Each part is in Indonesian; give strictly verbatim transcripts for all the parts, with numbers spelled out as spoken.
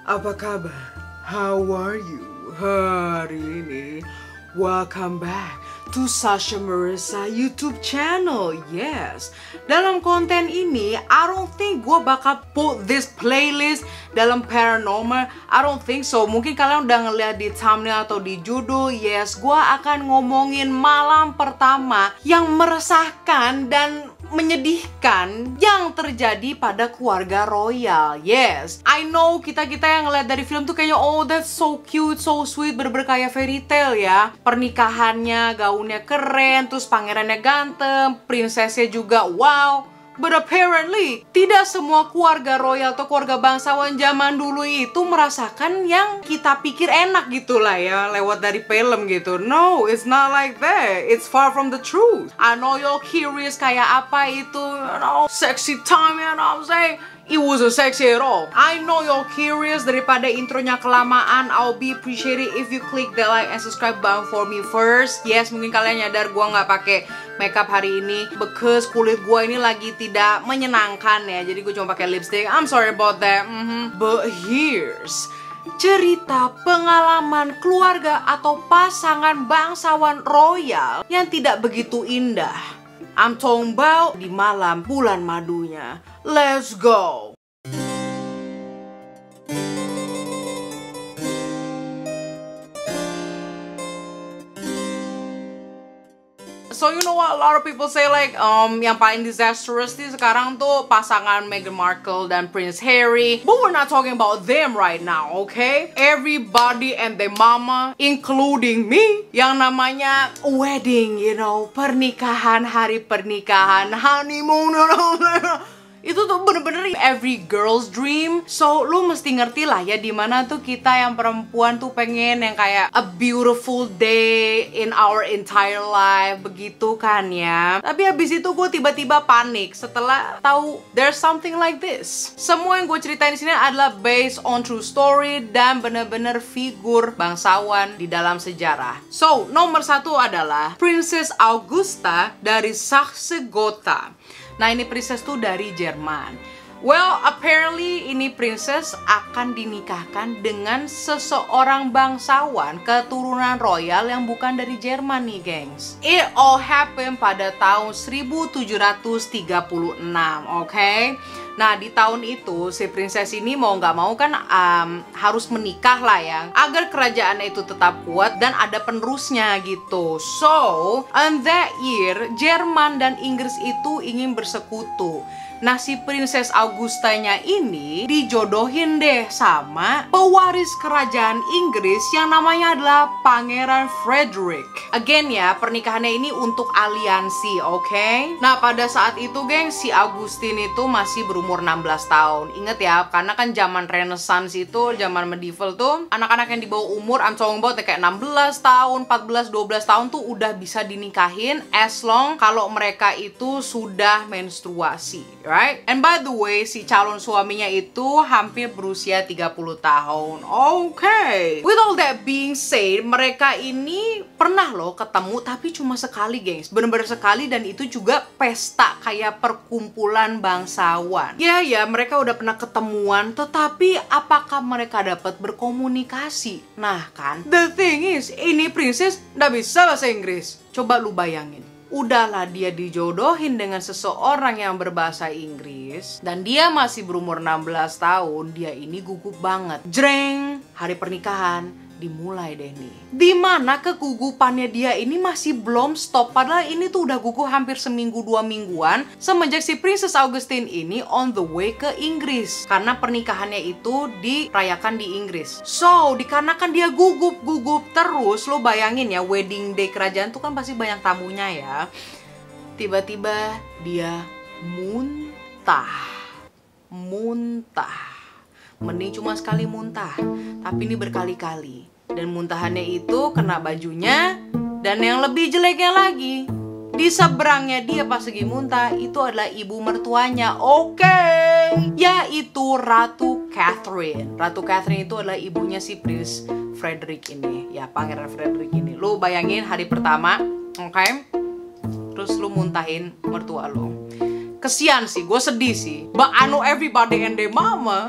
Apa kabar? How are you? Hari ini, welcome back to Sasha Marissa YouTube channel. Yes, dalam konten ini, I don't think gue bakal put this playlist dalam paranormal. I don't think so. Mungkin kalian udah ngeliat di thumbnail atau di judul. Yes, gue akan ngomongin malam pertama yang meresahkan dan menyedihkan yang terjadi pada keluarga royal. Yes, I know kita-kita yang ngeliat dari film tuh kayaknya oh that's so cute, so sweet, bener-bener kayak fairy tale ya. Pernikahannya, gaunnya keren, terus pangerannya ganteng, prinsesnya juga wow. But apparently, tidak semua keluarga royal atau keluarga bangsawan zaman dulu itu merasakan yang kita pikir enak gitu lah ya, lewat dari film gitu. No, it's not like that. It's far from the truth. I know you're curious kayak apa itu, you know, sexy time, you know what I'm saying? It wasn't sexy at all. I know you're curious. Daripada intronya kelamaan, I'll be appreciated if you click the like and subscribe button for me first. Yes, mungkin kalian nyadar gue nggak pakai makeup hari ini because kulit gue ini lagi tidak menyenangkan ya. Jadi gue cuma pakai lipstick. I'm sorry about that. Mm-hmm. But here's cerita pengalaman keluarga atau pasangan bangsawan royal yang tidak begitu indah. I'm talking about di malam bulan madunya. Let's go! So you know what a lot of people say like um yang paling disastrous nih sekarang tuh pasangan Meghan Markle dan Prince Harry. But we're not talking about them right now, okay? Everybody and their mama, including me, yang namanya wedding, you know, pernikahan, hari pernikahan, honeymoon, itu tuh bener-bener every girl's dream. So lu mesti ngerti lah ya dimana tuh kita yang perempuan tuh pengen yang kayak a beautiful day in our entire life, begitu kan ya. Tapi habis itu gue tiba-tiba panik setelah tahu there's something like this. Semua yang gue ceritain di sini adalah based on true story dan bener-bener figur bangsawan di dalam sejarah. So nomor satu adalah Princess Augusta dari Saxe-Gotha. Nah, ini princess tuh dari Jerman. Well, apparently ini princess akan dinikahkan dengan seseorang bangsawan keturunan royal yang bukan dari Jerman nih, gengs. It all happened pada tahun seribu tujuh ratus tiga puluh enam, oke? Okay? Nah, di tahun itu si princess ini mau nggak mau kan um, harus menikah lah ya, agar kerajaannya itu tetap kuat dan ada penerusnya gitu. So, on that year, Jerman dan Inggris itu ingin bersekutu. Nah, si Princess Augustanya ini dijodohin deh sama pewaris kerajaan Inggris yang namanya adalah Pangeran Frederick. Again ya, pernikahannya ini untuk aliansi, oke? Okay? Nah, pada saat itu, geng, si Augustine itu masih berumur enam belas tahun. Ingat ya, karena kan zaman Renaissance itu, zaman medieval tuh, anak-anak yang di bawah umur, I'm talking about kayak enam belas tahun, empat belas, dua belas tahun tuh udah bisa dinikahin as long kalau mereka itu sudah menstruasi. Right? And by the way, si calon suaminya itu hampir berusia tiga puluh tahun. Oke. Okay. With all that being said, mereka ini pernah loh ketemu tapi cuma sekali, gengs. Bener-bener sekali dan itu juga pesta kayak perkumpulan bangsawan. Ya, ya, mereka udah pernah ketemuan, tetapi apakah mereka dapat berkomunikasi? Nah, kan. The thing is, ini princess nggak bisa bahasa Inggris. Coba lu bayangin. Udahlah dia dijodohin dengan seseorang yang berbahasa Inggris dan dia masih berumur enam belas tahun, dia ini gugup banget. Jreng, hari pernikahan dimulai deh nih. Dimana kegugupannya dia ini masih belum stop, padahal ini tuh udah gugup hampir seminggu dua mingguan semenjak si Princess Augustine ini on the way ke Inggris. Karena pernikahannya itu dirayakan di Inggris. So, dikarenakan dia gugup-gugup terus, lo bayangin ya, wedding day kerajaan tuh kan pasti banyak tamunya ya. Tiba-tiba dia muntah. Muntah. Mending cuma sekali muntah, tapi ini berkali-kali. Dan muntahannya itu kena bajunya. Dan yang lebih jeleknya lagi, di seberangnya dia pas lagi muntah itu adalah ibu mertuanya. Oke, okay. Yaitu Ratu Catherine. Ratu Catherine itu adalah ibunya si Prince Frederick ini. Ya, Pangeran Frederick ini. Lu bayangin hari pertama, oke? Okay? Terus lu muntahin mertua lu. Kesian sih, gue sedih sih. But I know everybody and their mama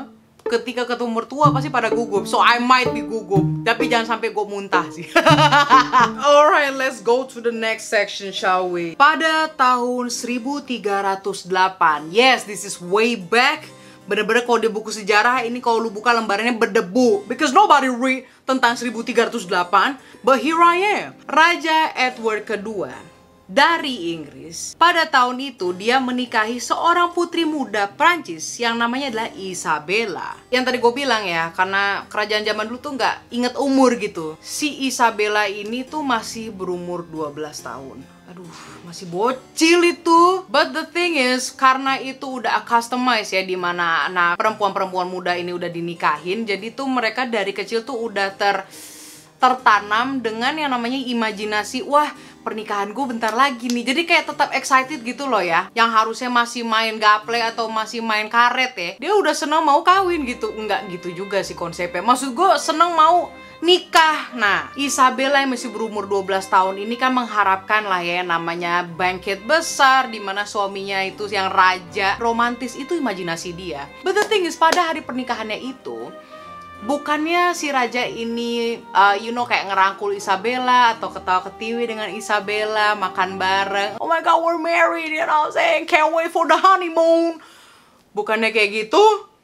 ketika ketemu mertua pasti pada gugup. So I might be gugup, tapi jangan sampai gue muntah sih. Alright, let's go to the next section, shall we? Pada tahun seribu tiga ratus delapan, yes, this is way back. Bener-bener kalau di buku sejarah ini kalau lu buka lembarannya berdebu, because nobody read tentang seribu tiga ratus delapan. But here I am. Raja Edward kedua dari Inggris. Pada tahun itu dia menikahi seorang putri muda Prancis yang namanya adalah Isabella. Yang tadi gue bilang ya, karena kerajaan zaman dulu tuh nggak inget umur gitu. Si Isabella ini tuh masih berumur dua belas tahun. Aduh, masih bocil itu. But the thing is, karena itu udah customized ya, dimana anak perempuan-perempuan muda ini udah dinikahin. Jadi tuh mereka dari kecil tuh udah ter tertanam dengan yang namanya imajinasi. Wah, pernikahan gue bentar lagi nih. Jadi kayak tetap excited gitu loh ya. Yang harusnya masih main gaple atau masih main karet ya, dia udah seneng mau kawin gitu. Enggak gitu juga sih konsepnya. Maksud gue seneng mau nikah. Nah, Isabella yang masih berumur dua belas tahun ini kan mengharapkan lah ya namanya banquet besar, dimana suaminya itu yang raja. Romantis itu imajinasi dia. But the thing is, pada hari pernikahannya itu bukannya si raja ini, uh, you know, kayak ngerangkul Isabella atau ketawa-ketiwi dengan Isabella, makan bareng. Oh my god, we're married, you know what I'm saying? Can't wait for the honeymoon. Bukannya kayak gitu.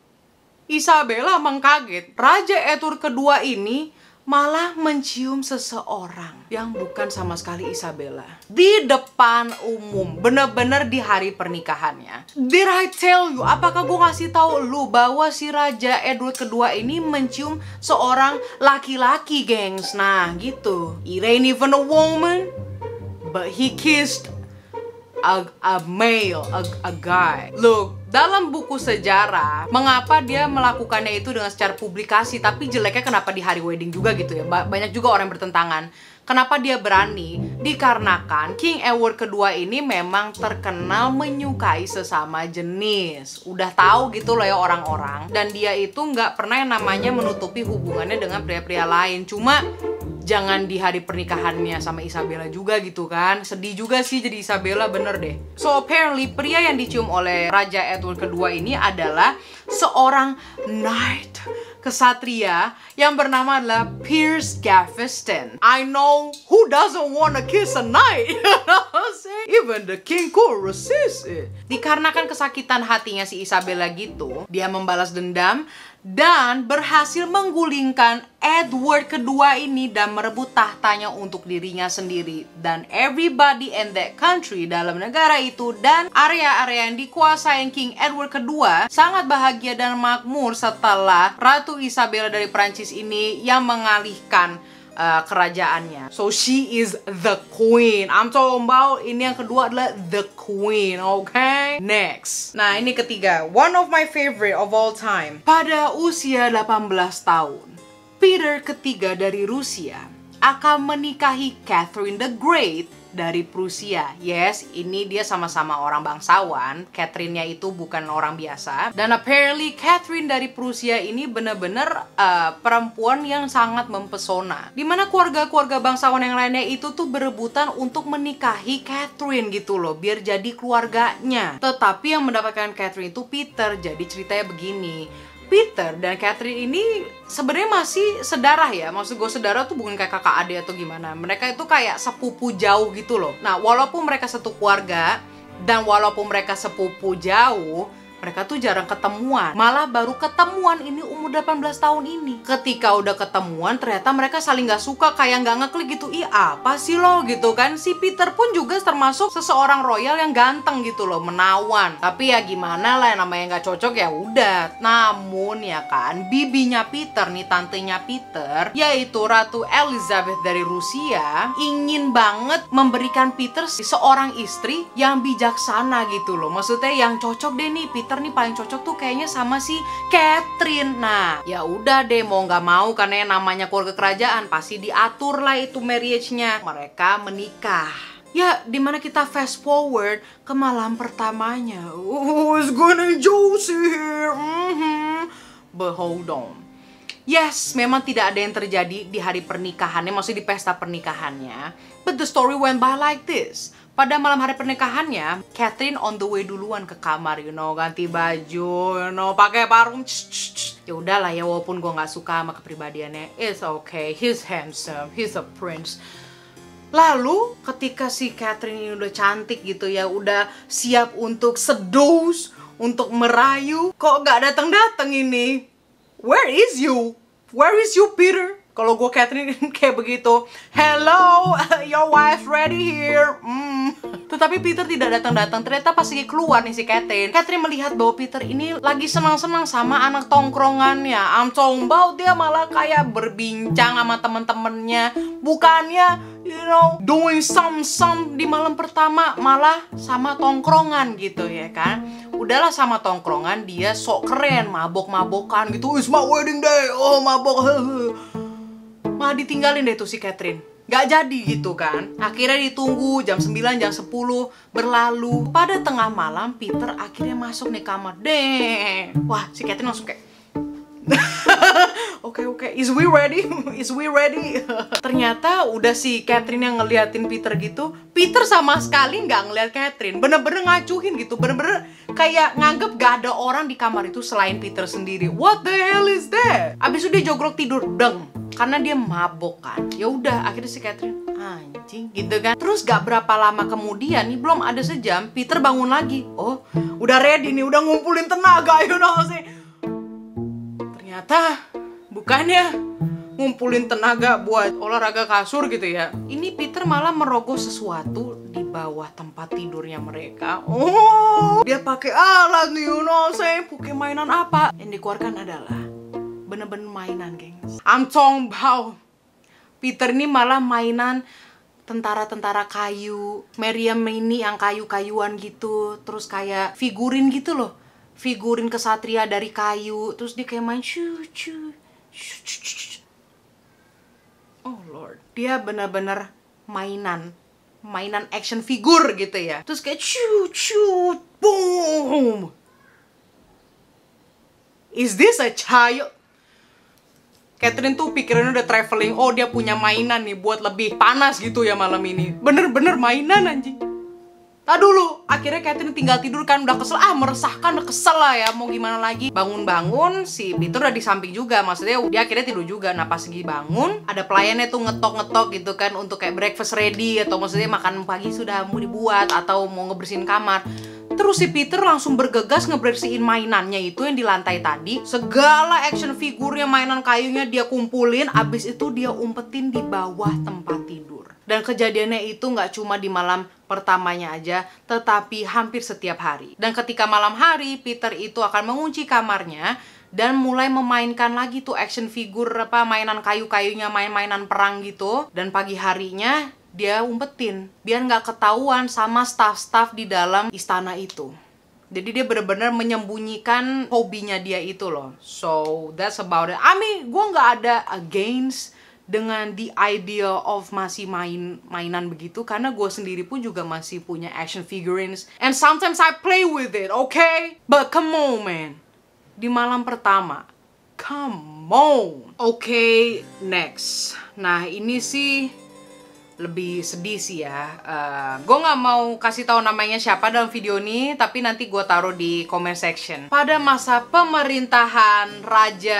Isabella mengkaget. Raja Edward kedua ini malah mencium seseorang yang bukan sama sekali Isabella di depan umum, bener-bener di hari pernikahannya. Did I tell you? Apakah gue ngasih tahu lu bahwa si Raja Edward kedua ini mencium seorang laki-laki, gengs? Nah, gitu. It ain't even a woman, but he kissed a, a male, a, a guy. Look, dalam buku sejarah, mengapa dia melakukannya itu dengan secara publikasi, tapi jeleknya kenapa di hari wedding juga gitu ya. Banyak juga orang bertentangan. Kenapa dia berani? Dikarenakan King Edward kedua ini memang terkenal menyukai sesama jenis. Udah tahu gitu loh ya orang-orang. Dan dia itu nggak pernah yang namanya menutupi hubungannya dengan pria-pria lain. Cuma jangan di hari pernikahannya sama Isabella juga gitu kan. Sedih juga sih jadi Isabella, bener deh. So apparently pria yang dicium oleh Raja Edward kedua ini adalah seorang knight, kesatria yang bernama adalah Piers Gaveston. I know, who doesn't wanna kiss a knight? Even the king could resist it. Dikarenakan kesakitan hatinya si Isabella gitu, dia membalas dendam dan berhasil menggulingkan Edward kedua ini dan merebut tahtanya untuk dirinya sendiri. Dan everybody in that country, dalam negara itu dan area-area yang dikuasai King Edward kedua sangat bahagia dan makmur setelah Ratu Isabella dari Prancis ini yang mengalihkan Uh, kerajaannya. So she is the queen. I'm talking about ini yang kedua adalah the queen, okay? Next. Nah, ini ketiga. One of my favorite of all time. Pada usia delapan belas tahun, Peter ketiga dari Rusia akan menikahi Catherine the Great dari Prusia. Yes, ini dia sama-sama orang bangsawan. Catherine-nya itu bukan orang biasa. Dan apparently Catherine dari Prusia ini bener-bener uh, perempuan yang sangat mempesona. Dimana keluarga-keluarga bangsawan yang lainnya itu tuh berebutan untuk menikahi Catherine gitu loh, biar jadi keluarganya. Tetapi yang mendapatkan Catherine itu Peter. Jadi ceritanya begini. Peter dan Catherine ini sebenarnya masih sedarah ya. Maksud gue sedarah tuh bukan kayak kakak adik atau gimana. Mereka itu kayak sepupu jauh gitu loh. Nah, walaupun mereka satu keluarga dan walaupun mereka sepupu jauh, mereka tuh jarang ketemuan. Malah baru ketemuan ini umur delapan belas tahun ini. Ketika udah ketemuan, ternyata mereka saling gak suka, kayak gak ngeklik gitu. Ih, apa sih lo gitu kan. Si Peter pun juga termasuk seseorang royal yang ganteng gitu loh, menawan. Tapi ya gimana lah, yang namanya gak cocok ya udah. Namun ya kan, bibinya Peter nih, tantenya Peter, yaitu Ratu Elizabeth dari Rusia, ingin banget memberikan Peter seorang istri yang bijaksana gitu loh. Maksudnya yang cocok deh nih, Peter nih paling cocok tuh kayaknya sama si Catherine. Nah, ya udah deh, mau nggak mau karena yang namanya keluarga kerajaan pasti diatur lah itu marriage-nya. Mereka menikah. Ya, dimana kita fast forward ke malam pertamanya. Oh, it's gonna juicy here. Mm-hmm. But hold on. Yes, memang tidak ada yang terjadi di hari pernikahannya, maksudnya di pesta pernikahannya. But the story went by like this. Pada malam hari pernikahannya, Catherine on the way duluan ke kamar, you know, ganti baju, you know, pakai parfum. Ya udahlah ya, walaupun gue nggak suka sama kepribadiannya, it's okay, he's handsome, he's a prince. Lalu ketika si Catherine ini udah cantik gitu ya, udah siap untuk seduce, untuk merayu, kok nggak datang-datang ini? Where is you? Where is you, Peter? Kalau gue Catherine kayak begitu, hello, your wife ready here. Mm. Tetapi Peter tidak datang-datang. Ternyata pas lagi keluar nih si Catherine, Catherine melihat bahwa Peter ini lagi senang-senang sama anak tongkrongannya. I'm talking about dia malah kayak berbincang sama temen-temennya. Bukannya, you know, doing some-some di malam pertama, malah sama tongkrongan gitu ya kan. Udahlah sama tongkrongan, dia sok keren, mabok-mabokan gitu. It's my wedding day, oh mabok. Malah ditinggalin deh tuh si Catherine. Gak jadi gitu kan. Akhirnya ditunggu jam sembilan, jam sepuluh berlalu. Pada tengah malam Peter akhirnya masuk nih kamar. Deh. Wah, si Catherine langsung kayak Oke oke, is we ready? Is we ready? Ternyata udah si Catherine yang ngeliatin Peter gitu. Peter sama sekali nggak ngeliat Catherine. Bener-bener ngacuhin gitu. Bener-bener kayak nganggep gak ada orang di kamar itu selain Peter sendiri. What the hell is that? Abis itu dia jogrok tidur deng. Karena dia mabok kan. Ya udah, akhirnya si Catherine anjing gitu kan. Terus gak berapa lama kemudian nih, belum ada sejam, Peter bangun lagi. Oh, udah ready nih, udah ngumpulin tenaga, you know sih. Ternyata bukannya ngumpulin tenaga buat olahraga kasur gitu ya. Ini Peter malah merogoh sesuatu di bawah tempat tidurnya mereka. Oh, dia pakai alat nih, you know sih. Pakai mainan apa? Yang dikeluarkan adalah bener-bener mainan, gengs. I'm talking about Peter ini malah mainan tentara-tentara kayu, Meriam ini yang kayu-kayuan gitu, terus kayak figurin gitu loh, figurin kesatria dari kayu, terus dia kayak main cu cu. Oh lord, dia bener-bener mainan, mainan action figure gitu ya, terus kayak cu cu, boom. Is this a child? Catherine tuh pikirannya udah traveling. Oh, dia punya mainan nih buat lebih panas gitu ya malam ini. Bener-bener mainan anjing. Tadi dulu, akhirnya Catherine tinggal tidur kan, udah kesel, ah meresahkan, udah kesel lah ya, mau gimana lagi. Bangun-bangun, si Peter udah di samping juga, maksudnya dia akhirnya tidur juga. Nah pas lagi bangun, ada pelayannya tuh ngetok-ngetok gitu kan, untuk kayak breakfast ready, atau maksudnya makan pagi sudah mau dibuat, atau mau ngebersihin kamar. Terus si Peter langsung bergegas ngebersihin mainannya itu yang di lantai tadi. Segala action figurnya, mainan kayunya dia kumpulin. Abis itu dia umpetin di bawah tempat tidur. Dan kejadiannya itu nggak cuma di malam pertamanya aja, tetapi hampir setiap hari. Dan ketika malam hari, Peter itu akan mengunci kamarnya dan mulai memainkan lagi tuh action figure apa mainan kayu-kayunya, main-mainan perang gitu. Dan pagi harinya dia umpetin biar nggak ketahuan sama staff-staff di dalam istana itu. Jadi dia benar-benar menyembunyikan hobinya dia itu loh. So that's about it. I mean, gue nggak ada against dengan the idea of masih main mainan begitu, karena gue sendiri pun juga masih punya action figurines and sometimes I play with it, okay? But come on man, di malam pertama, come on. Okay, next. Nah ini sih lebih sedih sih ya. Uh, gue nggak mau kasih tahu namanya siapa dalam video ini, tapi nanti gue taruh di comment section. Pada masa pemerintahan Raja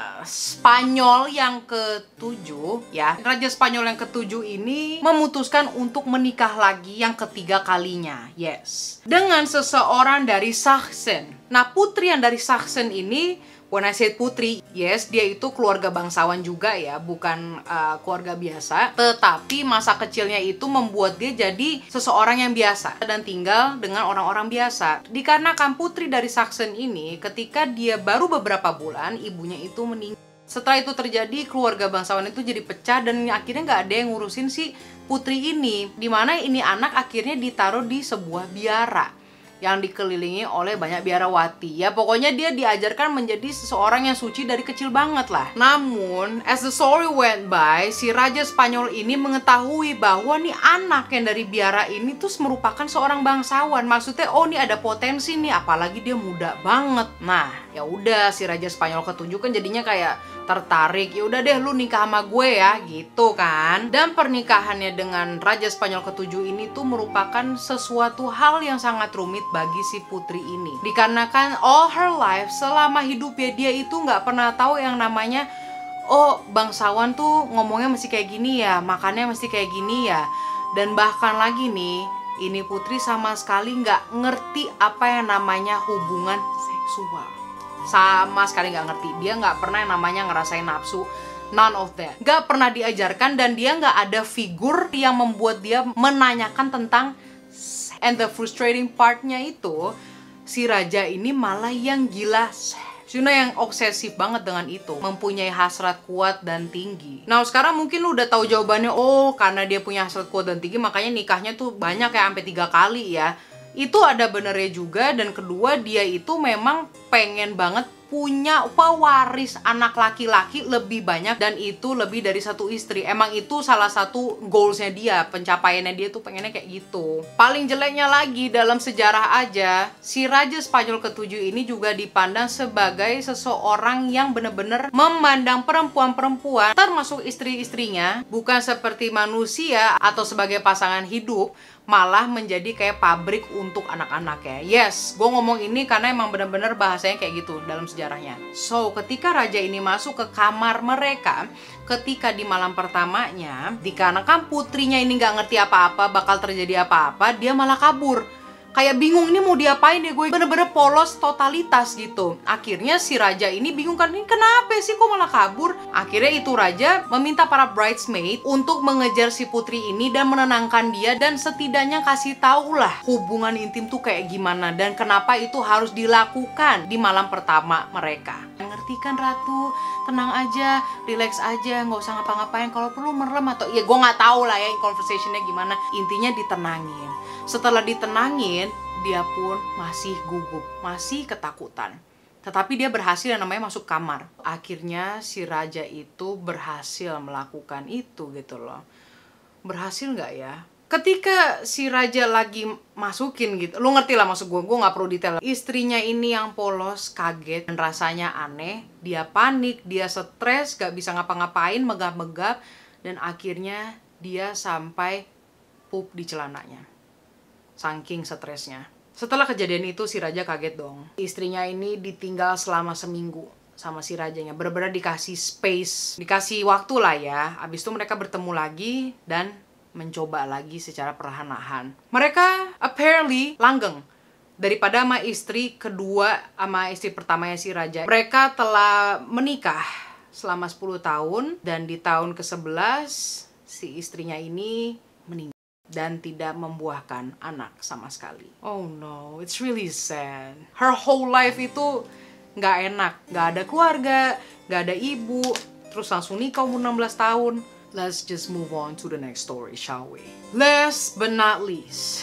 Spanyol yang ketujuh, ya, Raja Spanyol yang ketujuh ini memutuskan untuk menikah lagi yang ketiga kalinya, yes, dengan seseorang dari Sachsen. Nah, putri yang dari Sachsen ini, when I say putri, yes, dia itu keluarga bangsawan juga ya, bukan uh, keluarga biasa. Tetapi masa kecilnya itu membuat dia jadi seseorang yang biasa dan tinggal dengan orang-orang biasa. Dikarenakan putri dari Sachsen ini, ketika dia baru beberapa bulan, ibunya itu meninggal. Setelah itu terjadi, keluarga bangsawan itu jadi pecah dan akhirnya nggak ada yang ngurusin si putri ini. Dimana ini anak akhirnya ditaruh di sebuah biara yang dikelilingi oleh banyak biarawati. Ya pokoknya dia diajarkan menjadi seseorang yang suci dari kecil banget lah. Namun, as the story went by, si Raja Spanyol ini mengetahui bahwa nih anak yang dari biara ini tuh merupakan seorang bangsawan. Maksudnya, oh nih ada potensi nih, apalagi dia muda banget. Nah, ya udah si Raja Spanyol ketujuh kan jadinya kayak tertarik, ya udah deh lu nikah sama gue ya, gitu kan. Dan pernikahannya dengan Raja Spanyol ketujuh ini tuh merupakan sesuatu hal yang sangat rumit bagi si putri ini. Dikarenakan all her life, selama hidupnya dia itu nggak pernah tahu yang namanya, oh bangsawan tuh ngomongnya mesti kayak gini ya, makannya mesti kayak gini ya. Dan bahkan lagi nih, ini putri sama sekali nggak ngerti apa yang namanya hubungan seksual. Sama sekali nggak ngerti. Dia nggak pernah yang namanya ngerasain nafsu. None of that. Nggak pernah diajarkan dan dia nggak ada figur yang membuat dia menanyakan tentang sex. And the frustrating partnya itu, si raja ini malah yang gila sex. You know, yang obsesif banget dengan itu, mempunyai hasrat kuat dan tinggi. Nah sekarang mungkin lu udah tahu jawabannya. Oh, karena dia punya hasrat kuat dan tinggi, makanya nikahnya tuh banyak ya, sampai tiga kali ya. Itu ada benernya juga. Dan kedua, dia itu memang pengen banget punya pewaris anak laki-laki lebih banyak, dan itu lebih dari satu istri. Emang itu salah satu goalsnya dia, pencapaiannya dia tuh pengennya kayak gitu. Paling jeleknya lagi, dalam sejarah aja, si Raja Spanyol ketujuh ini juga dipandang sebagai seseorang yang bener-bener memandang perempuan-perempuan, termasuk istri-istrinya, bukan seperti manusia atau sebagai pasangan hidup, malah menjadi kayak pabrik untuk anak-anak ya. Yes, gue ngomong ini karena emang bener-bener bahasanya kayak gitu dalam sejarahnya. So, ketika raja ini masuk ke kamar mereka, ketika di malam pertamanya, dikarenakan putrinya ini nggak ngerti apa-apa, bakal terjadi apa-apa, dia malah kabur. Kayak bingung ini mau diapain ya, gue bener-bener polos totalitas gitu. Akhirnya si raja ini bingung kan, ini kenapa sih kok malah kabur? Akhirnya itu raja meminta para bridesmaid untuk mengejar si putri ini dan menenangkan dia, dan setidaknya kasih tau lah hubungan intim tuh kayak gimana dan kenapa itu harus dilakukan di malam pertama mereka. Ngerti kan ratu, tenang aja, relax aja, nggak usah ngapa-ngapain, kalau perlu merem atau ya gue nggak tahu lah ya conversationnya gimana, intinya ditenangin. Setelah ditenangin, dia pun masih gugup, masih ketakutan. Tetapi dia berhasil yang namanya masuk kamar. Akhirnya si raja itu berhasil melakukan itu gitu loh. Berhasil nggak ya? Ketika si raja lagi masukin gitu, lu ngerti lah maksud gue, gue nggak perlu detail. Istrinya ini yang polos, kaget, dan rasanya aneh. Dia panik, dia stres, gak bisa ngapa-ngapain, megap-megap. Dan akhirnya dia sampai pup di celananya. Saking stresnya. Setelah kejadian itu si raja kaget dong. Istrinya ini ditinggal selama seminggu sama si rajanya. Bener-bener dikasih space, dikasih waktu lah ya. Abis itu mereka bertemu lagi dan mencoba lagi secara perlahan-lahan. Mereka apparently langgeng daripada sama istri kedua sama istri pertamanya si raja. Mereka telah menikah selama sepuluh tahun dan di tahun ke sebelas si istrinya ini meninggal dan tidak membuahkan anak sama sekali. Oh no, it's really sad. Her whole life itu nggak enak, nggak ada keluarga, nggak ada ibu, terus langsung nikah umur enam belas tahun. Let's just move on to the next story, shall we? Last but not least,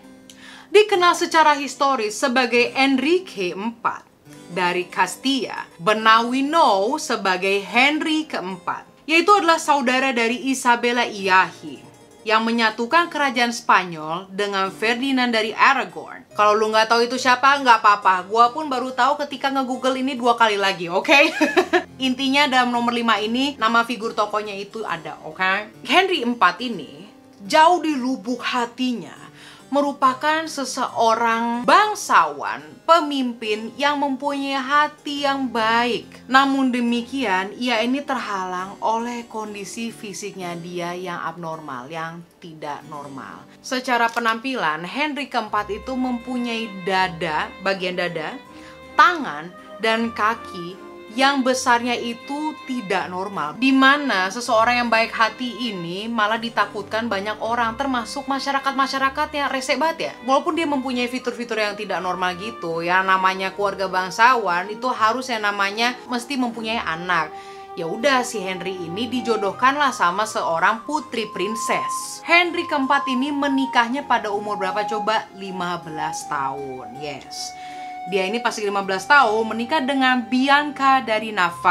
dikenal secara historis sebagai Enrique keempat dari Castilla, but now we know sebagai Henry keempat, yaitu adalah saudara dari Isabella Iahi yang menyatukan kerajaan Spanyol dengan Ferdinand dari Aragon. Kalau lu nggak tahu itu siapa, nggak apa-apa. Gua pun baru tahu ketika nge-google ini dua kali lagi, oke? Okay? Intinya dalam nomor lima ini, nama figur tokohnya itu ada, oke? Okay? Henry keempat ini, jauh di lubuk hatinya, merupakan seseorang bangsawan, pemimpin yang mempunyai hati yang baik. Namun demikian, ia ini terhalang oleh kondisi fisiknya dia yang abnormal, yang tidak normal. Secara penampilan, Henry keempat itu mempunyai dada, bagian dada, tangan, dan kaki yang besarnya itu tidak normal, dimana seseorang yang baik hati ini malah ditakutkan banyak orang, termasuk masyarakat-masyarakat yang rese banget ya. Walaupun dia mempunyai fitur-fitur yang tidak normal gitu, yang namanya keluarga bangsawan itu harus yang namanya mesti mempunyai anak. Ya udah, si Henry ini dijodohkanlah sama seorang putri princess. Henry keempat ini menikahnya pada umur berapa coba? lima belas tahun. Yes. Dia ini pas lima belas tahun menikah dengan Bianca dari Navarre.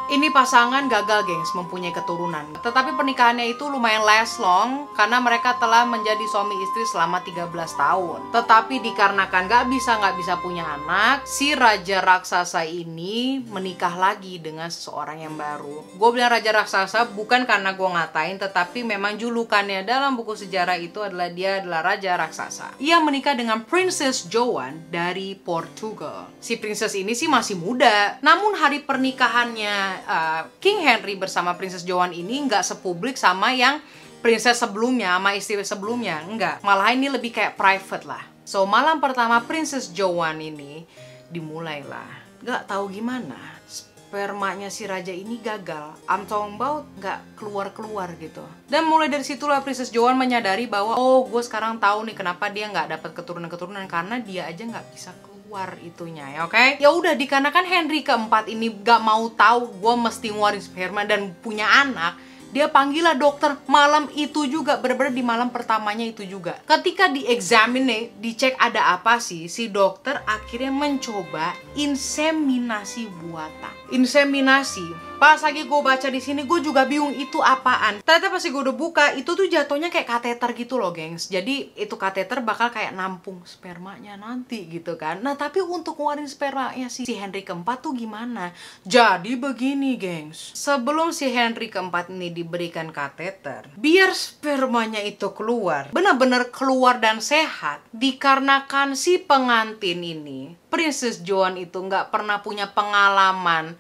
Ini pasangan gagal, gengs, mempunyai keturunan. Tetapi pernikahannya itu lumayan last long karena mereka telah menjadi suami istri selama tiga belas tahun. Tetapi dikarenakan gak bisa gak bisa punya anak, si raja raksasa ini menikah lagi dengan seseorang yang baru. Gue bilang raja raksasa bukan karena gue ngatain, tetapi memang julukannya dalam buku sejarah itu adalah dia adalah raja raksasa. Ia menikah dengan Princess Joan dari Portugal. Si princess ini sih masih muda, namun hari pernikahannya Uh, King Henry bersama Princess Joan ini nggak sepublik sama yang princess sebelumnya, sama istri sebelumnya, enggak. Malah ini lebih kayak private lah. So malam pertama Princess Joan ini dimulailah. Nggak tahu gimana, spermanya si raja ini gagal. I'm talking about nggak keluar-keluar gitu. Dan mulai dari situlah Princess Joan menyadari bahwa oh gue sekarang tahu nih kenapa dia nggak dapat keturunan-keturunan, karena dia aja nggak bisa keluar itunya, ya, oke? Okay? Ya udah, dikarenakan Henry keempat ini gak mau tahu gue mesti ngeluarin sperma dan punya anak, dia panggillah dokter malam itu juga, bener-bener di malam pertamanya itu juga. Ketika di-examine, dicek ada apa sih, si dokter akhirnya mencoba inseminasi buatan. Inseminasi. Pas lagi gue baca di sini, gue juga bingung itu apaan. Ternyata pas gue udah buka, itu tuh jatuhnya kayak kateter gitu loh, gengs. Jadi itu kateter bakal kayak nampung spermanya nanti gitu kan. Nah tapi untuk ngeluarin spermanya si Henry keempat tuh gimana? Jadi begini, gengs. Sebelum si Henry keempat ini diberikan kateter, biar spermanya itu keluar, benar-benar keluar dan sehat, dikarenakan si pengantin ini, Princess Joan itu nggak pernah punya pengalaman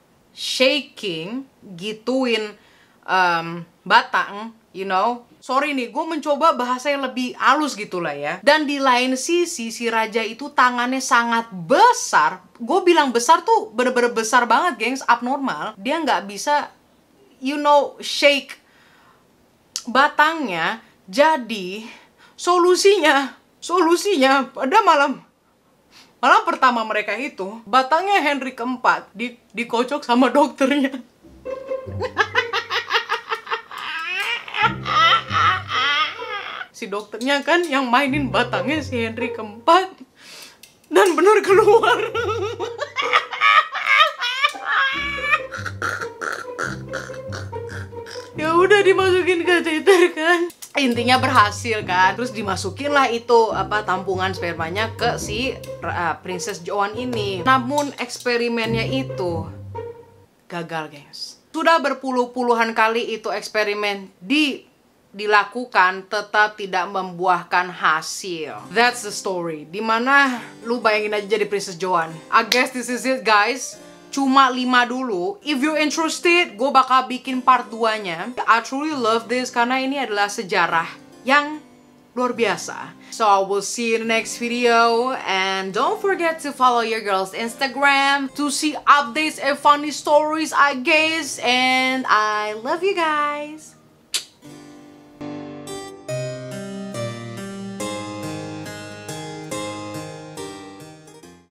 shaking, gituin um, batang, you know. Sorry nih, gue mencoba bahasa yang lebih halus gitulah ya. Dan di lain sisi, si raja itu tangannya sangat besar. Gue bilang besar tuh bener-bener besar banget, gengs, abnormal. Dia nggak bisa, you know, shake batangnya. Jadi, solusinya, solusinya pada malam Malam pertama mereka itu, batangnya Henry keempat di, dikocok sama dokternya. Si dokternya kan yang mainin batangnya si Henry keempat. Dan bener keluar. Ya udah dimasukin kateter kan. Intinya berhasil kan, terus dimasukin lah itu apa tampungan spermanya ke si uh, Princess Joan ini. Namun eksperimennya itu gagal, gengs. Sudah berpuluh-puluhan kali itu eksperimen di dilakukan, tetap tidak membuahkan hasil. That's the story. Dimana lu bayangin aja jadi Princess Joan. I guess this is it, guys. Cuma lima dulu. If you're interested, gue bakal bikin part dua-nya. I truly love this karena ini adalah sejarah yang luar biasa. So I will see you in the next video. And don't forget to follow your girl's Instagram to see updates and funny stories, I guess. And I love you guys.